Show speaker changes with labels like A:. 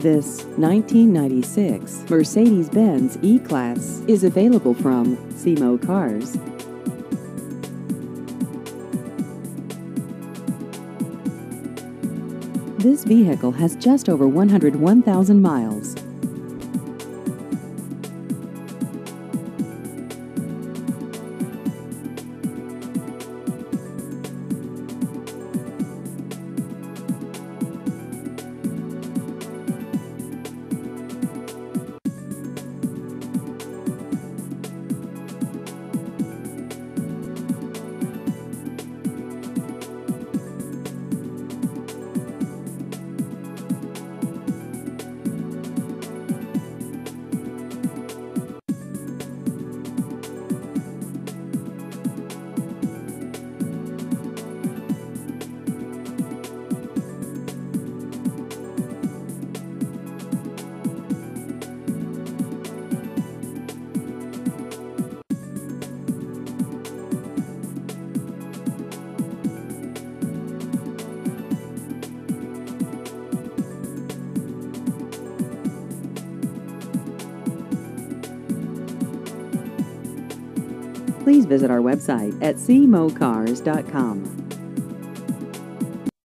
A: This 1996 Mercedes-Benz E-Class is available from CMO Cars. This vehicle has just over 101,000 miles. Please visit our website at cmocars.com.